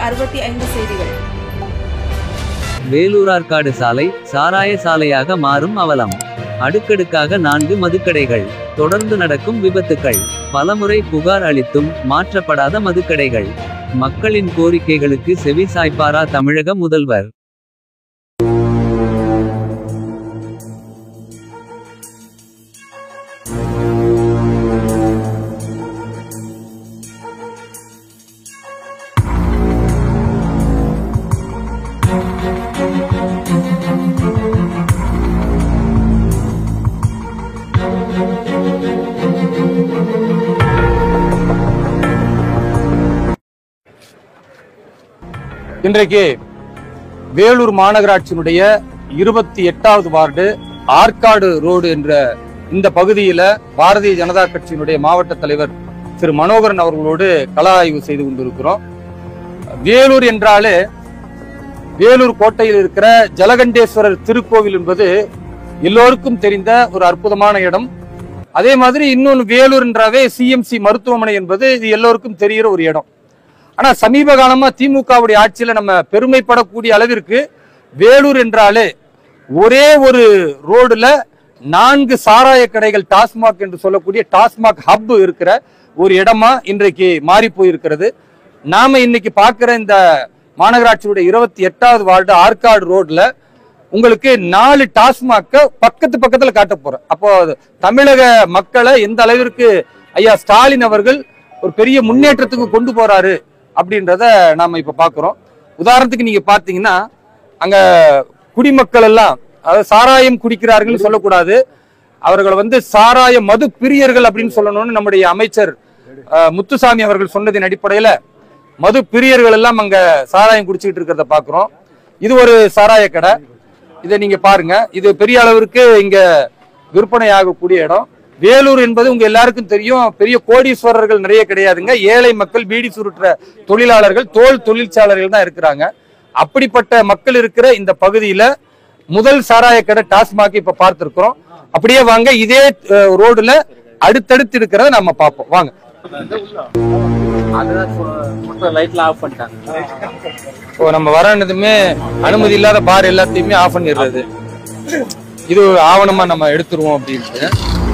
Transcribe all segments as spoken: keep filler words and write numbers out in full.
அறுபத்தி ஐந்து செய்திகள். வேலூர் ஆற்காடு சாலை சாராய சாலையாக மாறும் அவலம். அடுக்கடுக்காக நான்கு மதுக்கடைகள். தொடர்ந்து நடக்கும் விபத்துக்கள். பலமுறை புகார் அளித்தும் மாற்றப்படாத மதுக்கடைகள். மக்களின் கோரிக்கைகளுக்கு செவி சாய்ப்பாரா தமிழக முதல்வர்? இன்றைக்கு வேலூர் மாநகராட்சியினுடைய இருபத்தி எட்டாவது வார்டு ஆற்காடு ரோடு என்ற இந்த பகுதியில பாரதிய ஜனதா கட்சியினுடைய மாவட்ட தலைவர் திரு மனோகரன் அவர்களோடு கள ஆய்வு செய்து கொண்டிருக்கிறோம். வேலூர் என்றாலே வேலூர் கோட்டையில் இருக்கிற ஜலகண்டேஸ்வரர் திருக்கோவில் என்பது எல்லோருக்கும் தெரிந்த ஒரு அற்புதமான இடம். அதே மாதிரி இன்னொன்று வேலூர் என்றாவே சிஎம்சி மருத்துவமனை என்பது இது எல்லோருக்கும் தெரிகிற ஒரு இடம். ஆனா சமீப காலமா திமுகவுடைய ஆட்சியில நம்ம பெருமைப்படக்கூடிய அளவிற்கு வேலூர் என்றாலே ஒரே ஒரு ரோடுல நான்கு சாராய கடைகள், டாஸ்மாக் என்று சொல்லக்கூடிய டாஸ்மாக் ஹப் இருக்கிற ஒரு இடமா இன்றைக்கு மாறி போயிருக்கிறது. நாம இன்னைக்கு பார்க்கிற இந்த மாநகராட்சியுடைய இருபத்தி எட்டாவது வார்டு ஆற்காடு ரோட்ல உங்களுக்கு நாலு டாஸ்மாக்க பக்கத்து பக்கத்துல காட்ட போறேன். அப்போ தமிழக மக்களை எந்த அளவிற்கு ஐயா ஸ்டாலின் அவர்கள் ஒரு பெரிய முன்னேற்றத்துக்கு கொண்டு போறாரு அப்படின்றத நாம இப்ப பாக்குறோம். உதாரணத்துக்கு நீங்க பாத்தீங்கன்னா அங்க குடிமக்கள் எல்லாம், அதாவது சாராயம் குடிக்கிறார்கள் சொல்லக்கூடாது, அவர்கள் வந்து சாராய மது பிரியர்கள் அப்படின்னு சொல்லணும்னு நம்முடைய அமைச்சர் முத்துசாமி அவர்கள் சொன்னதின் அடிப்படையில மது பிரியர்கள் எல்லாம் அங்க சாராயம் குடிச்சுக்கிட்டு இருக்கிறத பாக்குறோம். இது ஒரு சாராய கடை. இதை நீங்க பாருங்க, இது பெரிய அளவிற்கு இங்க விற்பனை ஆகக்கூடிய இடம். வேலூர் என்பது உங்க எல்லாருக்கும் தெரியும், பெரிய கோடீஸ்வரர்கள் நிறைய கிடையாதுங்க. ஏழை மக்கள், பீடி சுருட்டுற தொழிலாளர்கள், தோல் தொழிற்சாலைகள் தான் இருக்கிறாங்க. அப்படிப்பட்ட மக்கள் இருக்கிற இந்த பகுதியில முதல் சாராய கடை டாஸ்மாக் இப்ப பார்த்திருக்கிறோம். அப்படியே வாங்க, இதே ரோடுல அடுத்தடுத்து இருக்கிறத நம்ம பார்ப்போம். வாங்க. நம்ம வரதுமே அனுமதி இல்லாத பார் எல்லாத்தையுமே ஆஃப் பண்ணிடுறது. இது ஆவணமா நம்ம எடுத்துருவோம் அப்படின்ட்டு.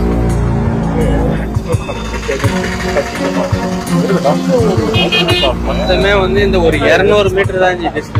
மொத்தமே வந்து இந்த ஒரு இருநூறு மீட்டர் தான்.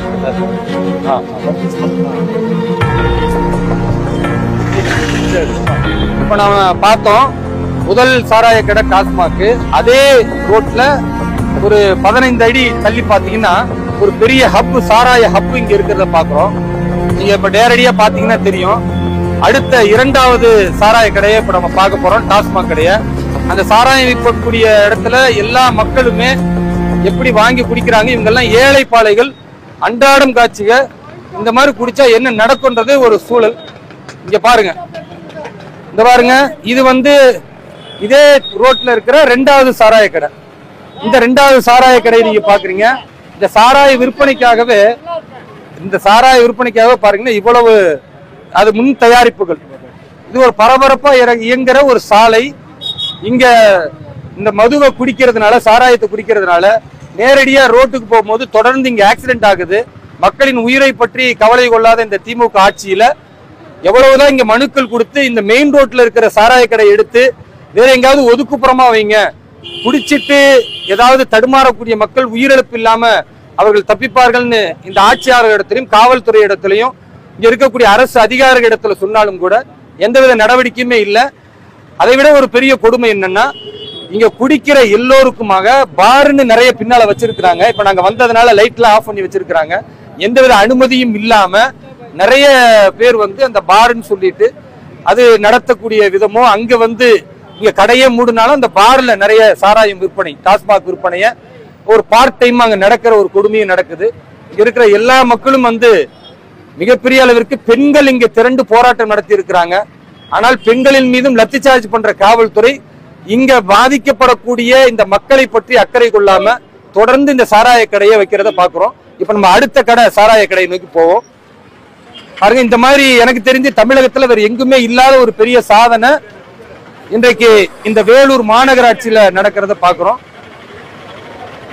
இப்ப நாம பார்த்தோம் முதல் சாராய கடை டாஸ்மாக். அதே ரோட்ல ஒரு பதினைந்து அடி தள்ளி பாத்தீங்கன்னா ஒரு பெரிய ஹப், சாராய ஹப் இங்க இருக்கிறத பாக்குறோம். நீங்க இப்ப நேரடியா பாத்தீங்கன்னா தெரியும். அடுத்த இரண்டாவது சாராய கடையை இப்ப நம்ம பார்க்க போறோம், டாஸ்மாக் கடைய. அந்த சாராயம் விற்கக்கூடிய இடத்துல எல்லா மக்களுமே எப்படி வாங்கி குடிக்கிறாங்க. இவங்க எல்லாம் ஏழை பாளைகள், அன்றாடம் காட்சிக. இந்த மாதிரி குடிச்சா என்ன நடக்கும்ன்றது ஒரு சூழல். இங்க பாருங்க, இந்த பாருங்க, இது வந்து இதே ரோட்ல இருக்கிற ரெண்டாவது சாராய கடை. இந்த ரெண்டாவது சாராய கடையை நீங்க பாக்குறீங்க. இந்த சாராய விற்பனைக்காகவே இந்த சாராய விற்பனைக்காகவே பாருங்கன்னா இவ்வளவு அது முன் தயாரிப்புகள். இது ஒரு பரபரப்பா இயங்குற ஒரு சாலை. இங்க இந்த மதுவை குடிக்கிறதுனால, சாராயத்தை குடிக்கிறதுனால நேரடியா ரோட்டுக்கு போகும்போது தொடர்ந்து இங்க ஆக்சிடென்ட் ஆகுது. மக்களின் உயிரை பற்றி கவலை கொள்ளாத இந்த திமுக ஆட்சியில எவ்வளவுதான் இங்க மனுக்கள் கொடுத்து இந்த மெயின் ரோட்ல இருக்கிற சாராய கடை எடுத்து வேற எங்காவது ஒதுக்குப்புறமா வைங்க, குடிச்சிட்டு ஏதாவது தடுமாறக்கூடிய மக்கள் உயிரிழப்பு இல்லாம அவர்கள் தப்பிப்பார்கள்னு இந்த ஆட்சியாளர் இடத்திலையும் காவல்துறை இடத்திலையும் இங்க இருக்கக்கூடிய அரசு அதிகாரிகள் இடத்துல சொன்னாலும் கூட எந்தவித நடவடிக்கையுமே இல்லை. அதை விட ஒரு பெரிய கொடுமை என்னன்னா, இங்க குடிக்கிற எல்லோருக்குமாக பார்னு நிறைய பின்னால வச்சிருக்கிறாங்க. இப்ப நாங்க வந்ததுனால லைட்ல ஆஃப் பண்ணி வச்சிருக்கிறாங்க. எந்தவித அனுமதியும் இல்லாம நிறைய பேர் வந்து அந்த பார்ன்னு சொல்லிட்டு அது நடத்தக்கூடிய விதமோ, அங்க வந்து இங்க கடையே மூடினாலும் அந்த பார்ல நிறைய சாராயம் விற்பனை, டாஸ்மாக் விற்பனைய ஒரு பார்ட் டைம் அங்க நடக்கிற ஒரு கொடுமையும் நடக்குது. இங்க இருக்கிற எல்லா மக்களும் வந்து மிகப்பெரிய அளவிற்கு பெண்கள் இங்க திரண்டு போராட்டம் நடத்தி இருக்கிறாங்க. ஆனால் பெண்களின் மீதும் லத்தி சார்ஜ் பண்ற காவல்துறை இங்க பாதிக்கப்படக்கூடிய இந்த மக்களை பற்றி அக்கறை கொள்ளாம தொடர்ந்து இந்த சாராய கடையை வைக்கிறத பாக்குறோம். இப்ப நம்ம அடுத்த கடை சாராய கடையை நோக்கி போவோம். பாருங்க, இந்த மாதிரி எனக்கு தெரிஞ்சு தமிழகத்துல வேற எங்குமே இல்லாத ஒரு பெரிய சாதனை இன்றைக்கு இந்த வேலூர் மாநகராட்சியில நடக்கிறத பாக்குறோம்.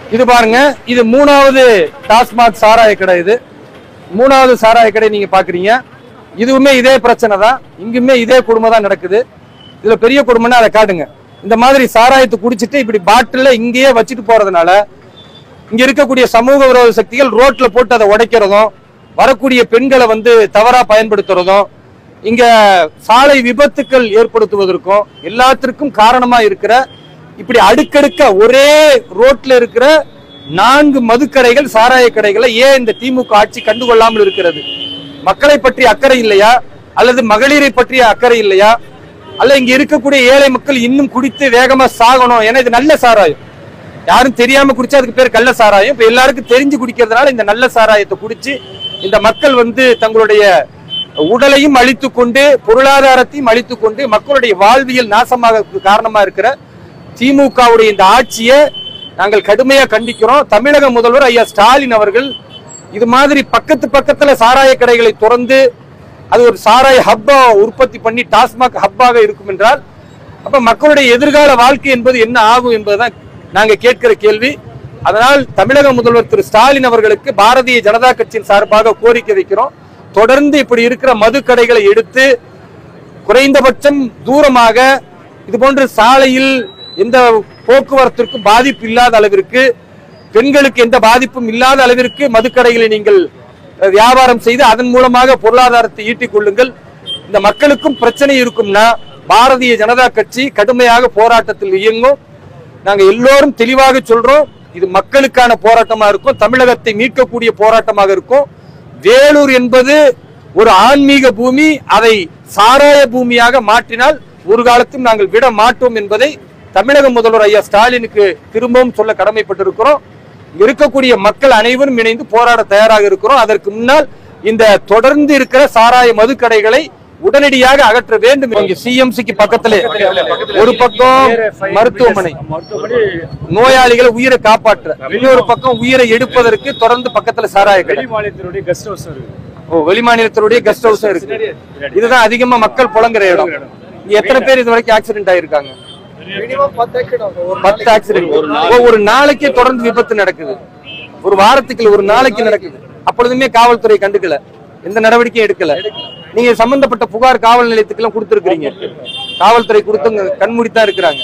இது பாருங்க, இது மூணாவது டாஸ்மாக் சாராய கடை. இது மூணாவது சாராய கடை நீங்க பாக்குறீங்க. இதுவுமே இதே பிரச்சனை தான், இங்குமே இதே கொடுமை தான் நடக்குது. இதுல பெரிய கொடுமைன்னா அதை காட்டுங்க. இந்த மாதிரி சாராயத்தை குடிச்சிட்டு இப்படி பாட்டில இங்கேயே வச்சுட்டு போறதுனால இங்க இருக்கக்கூடிய சமூக விரோத சக்திகள் ரோட்ல போட்டு அதை உடைக்கிறதும், வரக்கூடிய பெண்களை வந்து தவறா பயன்படுத்துறதும், இங்க சாலை விபத்துக்கள் ஏற்படுத்துவதற்கும் எல்லாத்திற்கும் காரணமா இருக்கிற இப்படி அடுக்கடுக்க ஒரே ரோட்ல இருக்கிற நான்கு மதுக்கடைகள், சாராய கடைகளை ஏன் இந்த திமுக ஆட்சி கண்டுகொள்ளாமல் இருக்கிறது? மக்களை பற்றி அக்கறை இல்லையா, அல்லது மகளிரை பற்றிய அக்கறை இல்லையா, அல்ல இங்க இருக்கக்கூடிய ஏழை மக்கள் இன்னும் குடித்து வேகமா சாகணும்? ஏன்னா இது நல்ல சாராயம், யாரும் தெரியாம குடிச்சா அதுக்கு பேர் கள்ள சாராயம். இப்ப எல்லாருக்கும் தெரிஞ்சு குடிக்கிறதுனால இந்த நல்ல சாராயத்தை குடிச்சு இந்த மக்கள் வந்து தங்களுடைய உடலையும் அழித்து கொண்டு பொருளாதாரத்தையும் அழித்து கொண்டு மக்களுடைய வாழ்வியல் நாசமாக காரணமா இருக்கிற திமுகவுடைய இந்த ஆட்சியை நாங்கள் கடுமையா கண்டிக்கிறோம். தமிழக முதல்வர் ஐயா ஸ்டாலின் அவர்கள் இது மாதிரி பக்கத்து பக்கத்துல சாராய கடைகளை திறந்து அது ஒரு சாராய ஹப்பா உற்பத்தி பண்ணி டாஸ்மாக் ஹப்பாக இருக்கும் என்றால் அப்ப மக்களுடைய எதிர்கால வாழ்க்கை என்பது என்ன ஆகும் என்பதுதான் நாங்க கேட்கிற கேள்வி. அதனால் தமிழக முதல்வர் திரு ஸ்டாலின் அவர்களுக்கு பாரதிய ஜனதா கட்சியின் சார்பாக கோரிக்கை வைக்கிறோம். தொடர்ந்து இப்படி இருக்கிற மது கடைகளை எடுத்து குறைந்தபட்சம் தூரமாக இது போன்ற சாலையில் எந்த போக்குவரத்திற்கும் பாதிப்பு இல்லாத அளவிற்கு, பெண்களுக்கு எந்த பாதிப்பும் இல்லாத அளவிற்கு மதுக்கடைகளை நீங்கள் வியாபாரம் செய்து அதன் மூலமாக பொருளாதாரத்தை ஈட்டிக் கொள்ளுங்கள். இந்த மக்களுக்கும் பிரச்சனை இருக்கும்னா பாரதிய ஜனதா கட்சி கடுமையாக போராட்டத்தில் இயங்கும். நாங்க எல்லோரும் தெளிவாக சொல்றோம், இது மக்களுக்கான போராட்டமா இருக்கும், தமிழகத்தை மீட்கக்கூடிய போராட்டமாக இருக்கும். வேலூர் என்பது ஒரு ஆன்மீக பூமி, அதை சாராய பூமியாக மாற்றினால் ஒரு காலத்தில் நாங்கள் விட மாட்டோம் என்பதை தமிழக முதல்வர் ஐயா ஸ்டாலினுக்கு திரும்பவும் சொல்ல கடமைப்பட்டிருக்கிறோம். இருக்கக்கூடிய மக்கள் அனைவரும் இணைந்து போராட தயாராக இருக்கிறோம். அதற்கு முன்னால் இந்த தொடர்ந்து இருக்கிற சாராய மதுக்கடைகளை உடனடியாக அகற்ற வேண்டும். சிஎம்சிக்கு பக்கத்திலே ஒரு பக்கம் மருத்துவமனை, நோயாளிகளை உயிரை காப்பாற்ற, இன்னொரு பக்கம் உயிரை எடுப்பதற்கு தொடர்ந்து பக்கத்துல சாராய கடை, வெளிமாநிலத்தினுடைய கெஸ்ட் ஹவுஸ் இருக்கு. இதுதான் அதிகமா மக்கள் புலங்குற இடம். எத்தனை பேர் இது வரைக்கும் ஆக்சிடென்ட் ஆயிருக்காங்க? பத்து ஆக்சிடென்ட் ஒரு நாளைக்கு தொடர்ந்து விபத்து நடக்குது. ஒரு வாரத்துக்கு ஒரு நாளைக்கு நடக்குது. அப்பொழுதுமே காவல்துறை கண்டுக்கல, எந்த நடவடிக்கையும் எடுக்கல. நீங்க சம்பந்தப்பட்ட புகார் காவல் நிலையத்துக்கு எல்லாம் கொடுத்திருக்கீங்க, காவல்துறை கொடுத்து கண்மூடித்தான் இருக்கிறாங்க.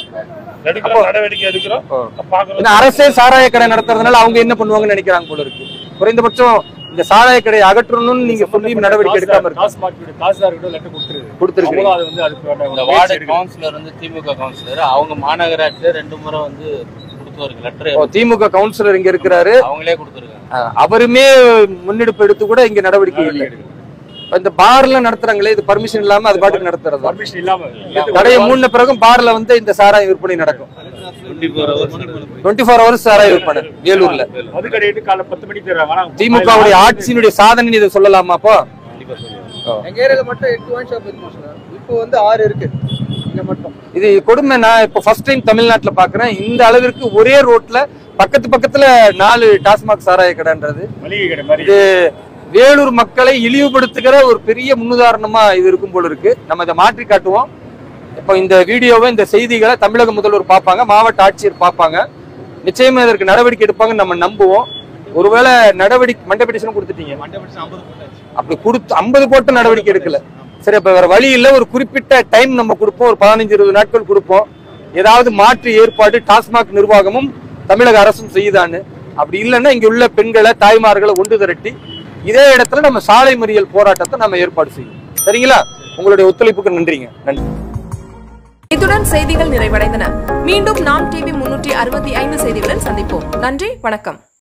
அரசே சாராய கடை நடத்துறதுனால அவங்க என்ன பண்ணுவாங்கன்னு நினைக்கிறாங்க போல இருக்கு. குறைந்தபட்சம் இந்த சாராய கடையை அகற்றணும்னு நீங்க சொல்லி நடவடிக்கை எடுக்காம அவங்க மாநகராட்சியில ரெண்டு முறை வந்து திமுக கவுன்சிலர் இங்க இருக்கிறாரு, அவங்களே கொடுத்திருக்காங்க. அவருமே முன்னெடுப்பு எடுத்து கூட இங்க நடவடிக்கை இல்லை. இந்த பார்ல நடத்துறாங்களே, இது பர்மிஷன் இல்லாம அது பாட்டுக்கு நடத்துறது. பர்மிஷன் இல்லாம கடையை மூணு பிறகும் பார்ல வந்து இந்த சாராய விற்பனை நடக்கும். டுவெண்ட்டி ஃபோர் ஹவர்ஸ் சாராய விற்பனை வேலூர்ல. திமுகவுடைய ஆட்சியினுடைய சாதனை இதை சொல்லலாமா? அப்போ எங்க ஏரியால மட்டும் எட்டு ஒயின் ஷாப் இருக்கு சார், இப்போ வந்து ஆறு இருக்கு இங்க மட்டும். இது கொடுமை. நான் இப்போ ஃபர்ஸ்ட் டைம் தமிழ்நாட்டுல பாக்குறேன் இந்த அளவிற்கு ஒரே ரோட்ல பக்கத்து பக்கத்துல நாலு டாஸ்மாக் சாராய கடைன்றது. இது வேலூர் மக்களை இழிவுபடுத்துகிற ஒரு பெரிய முன்னுதாரணமா இது இருக்கும் போல இருக்கு. நம்ம இதை மாற்றி காட்டுவோம். இப்போ இந்த வீடியோவை, இந்த செய்திகளை தமிழக முதல்வர் பார்ப்பாங்க, மாவட்ட ஆட்சியர் பார்ப்பாங்க, நிச்சயமா இதற்கு நடவடிக்கை எடுப்பாங்கன்னு நம்ம நம்புவோம். ஒருவேளை நடவடிக்கை மண்டை பெட்டிஷன் கொடுத்துட்டீங்க, அப்படி கொடுத்து ஐம்பது போட்டு நடவடிக்கை எடுக்கல. சரி, அப்ப வேற வழி இல்லை, ஒரு குறிப்பிட்ட டைம் நம்ம கொடுப்போம், ஒரு பதினஞ்சு இருபது நாட்கள் கொடுப்போம். ஏதாவது மாற்று ஏற்பாடு டாஸ்மாக் நிர்வாகமும் தமிழக அரசும் செய்யுதான்னு. அப்படி இல்லைன்னா இங்க உள்ள பெண்களை, தாய்மார்களை ஒன்று திரட்டி இதே இடத்துல நம்ம சாலை மறியல் போராட்டத்தை நம்ம ஏற்பாடு செய்யும். சரிங்களா? உங்களுடைய ஒத்துழைப்புக்கு நன்றிங்க. நன்றி. இத்துடன் செய்திகள் நிறைவடைந்தன. மீண்டும் நாம் டிவி முன்னூற்றி அறுபத்தி ஐந்து செய்திகளில் சந்திப்போம். நன்றி, வணக்கம்.